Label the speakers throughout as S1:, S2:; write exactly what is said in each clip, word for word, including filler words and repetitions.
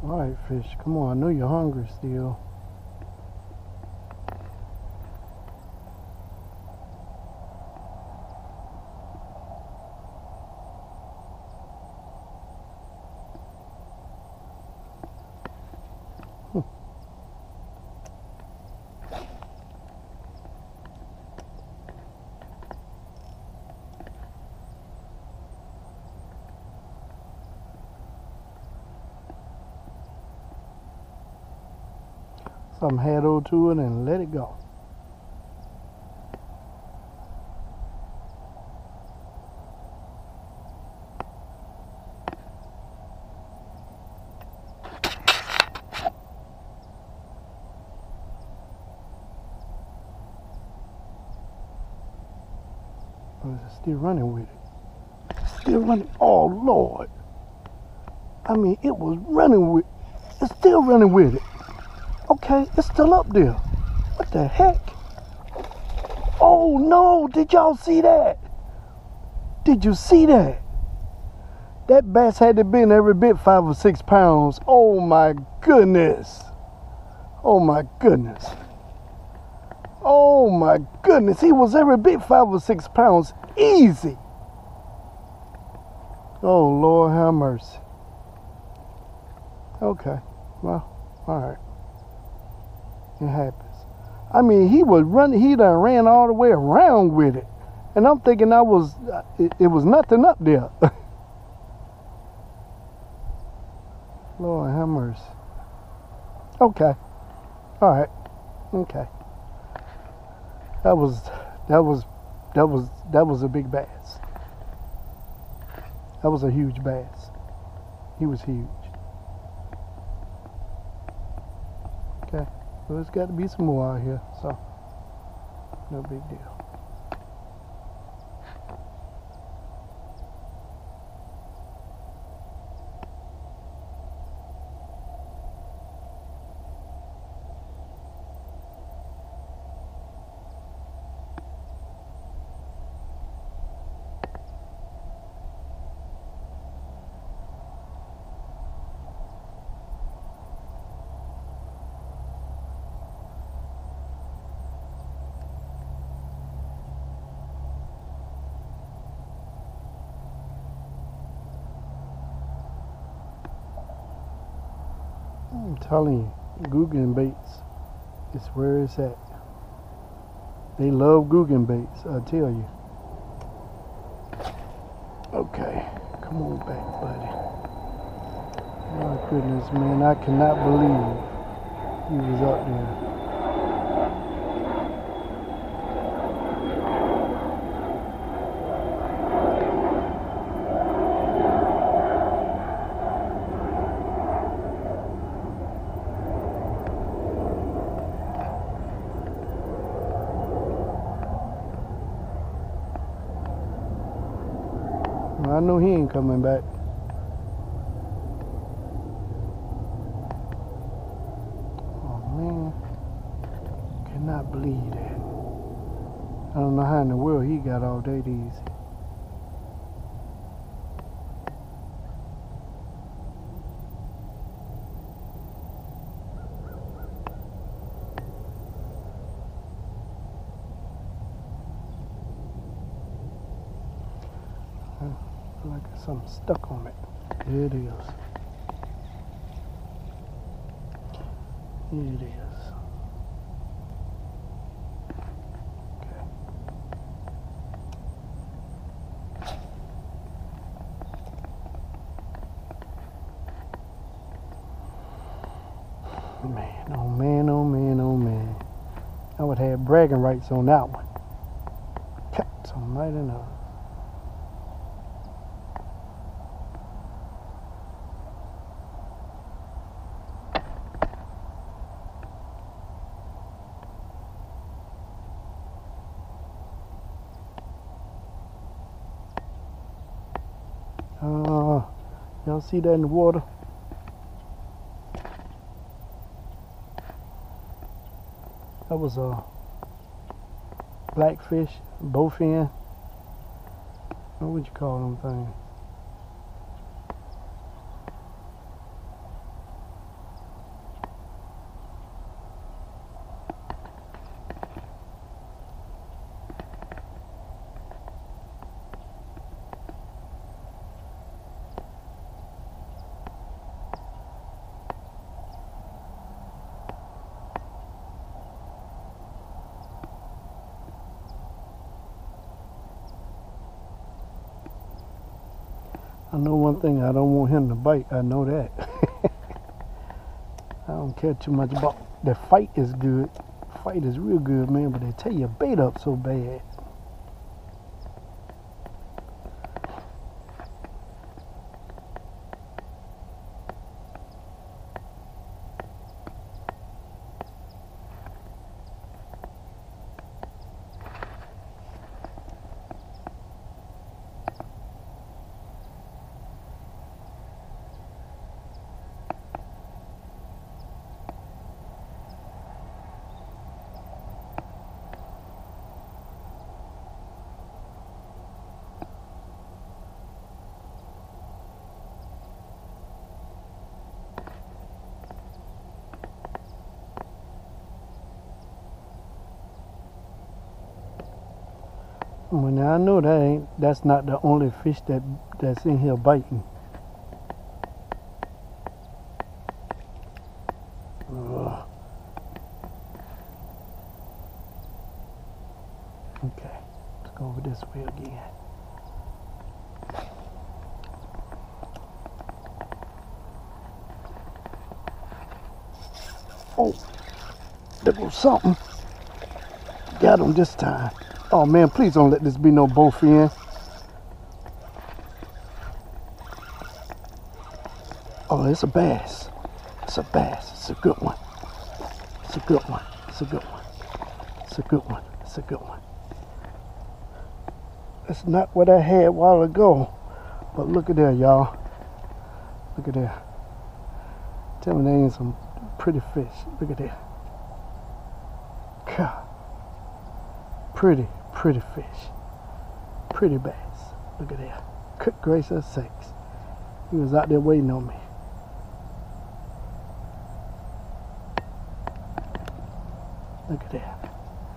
S1: Alright, fish, come on. I know you're hungry still. Hmm. Some head over to it and let it go. Oh, it's still running with it. Still running. Oh Lord! I mean, it was running with. It's still running with it. Okay, it's still up there. What the heck? Oh no, did y'all see that? Did you see that? That bass had to been every bit five or six pounds. Oh my goodness. Oh my goodness. Oh my goodness. He was every bit five or six pounds. Easy. Oh Lord have mercy. Okay, well, all right. It happens. I mean, he was running, he done ran all the way around with it. And I'm thinking I was, it, it was nothing up there. Lord have mercy. Okay. All right. Okay. That was, that was, that was, that was a big bass. That was a huge bass. He was huge. Okay. So there's got to be some more out here, so no big deal. I'm telling you, Googan baits is where it's at. They love Googan baits, I tell you. Okay, come on back, buddy. My goodness, man, I cannot believe he was up there. I know he ain't coming back. Oh man, cannot believe that. I don't know how in the world he got all day these. Like something stuck on it. There it is. Here it is. Okay. Man, oh man, oh man, oh man. I would have bragging rights on that one. Kept some right enough. Uh, y'all see that in the water? That was a blackfish, bowfin. What would you call them things? I know one thing, I don't want him to bite. I know that. I don't care too much about the fight is good. Fight is real good, man, but they tear your bait up so bad. Well, now I know that ain't, that's not the only fish that that's in here biting. Ugh. Okay, let's go over this way again. Oh, there goes something. Got him this time. Oh man, please don't let this be no bowfin. Oh, it's a bass. It's a bass. It's a good one. It's a good one. It's a good one. It's a good one. It's a good one. It's not what I had a while ago. But look at there, y'all. Look at there. Tell me there ain't some pretty fish. Look at there. God. Pretty, pretty fish. Pretty bass. Look at there. Good gracious sakes. He was out there waiting on me. Look at that.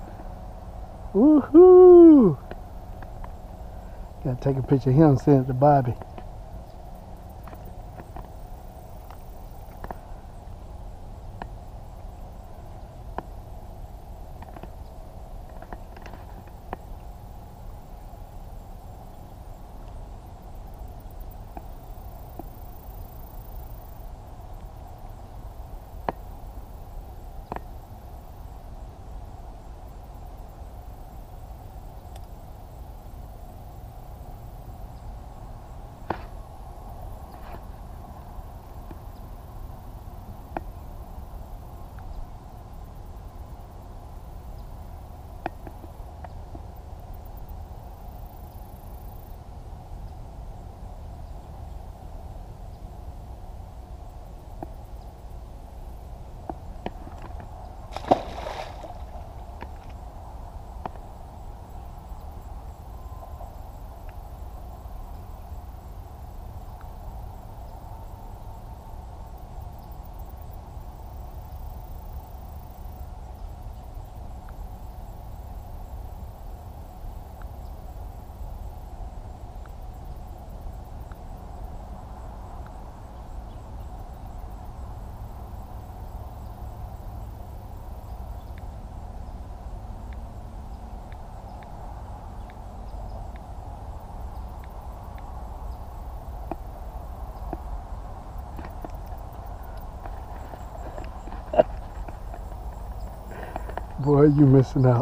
S1: Woohoo! Gotta take a picture of him and send it to Bobby. Boy, you missing out.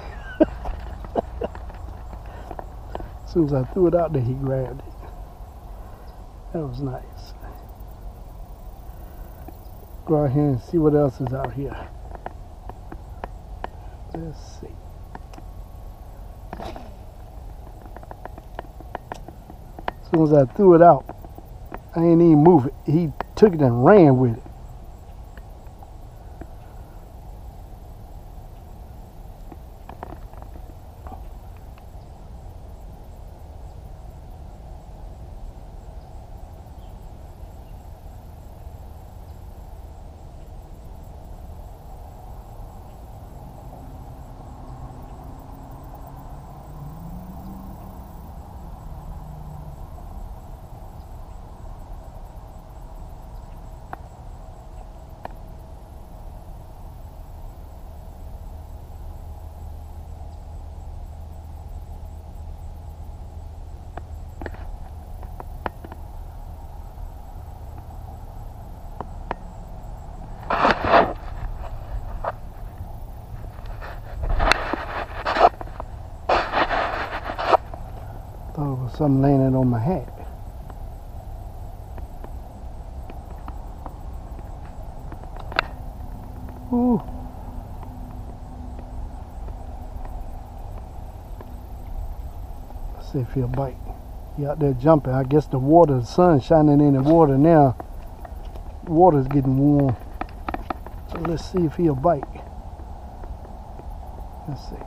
S1: As soon as I threw it out there, he grabbed it. That was nice. Go out here and see what else is out here. Let's see. As soon as I threw it out, I ain't even move it. He took it and ran with it. was something landing on my hat. Ooh. Let's see if he'll bite. He out there jumping. I guess the water, the sun's shining in the water now. Water's getting warm. So let's see if he'll bite. Let's see.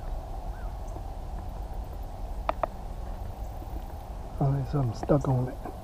S1: Oh, there's something stuck on it.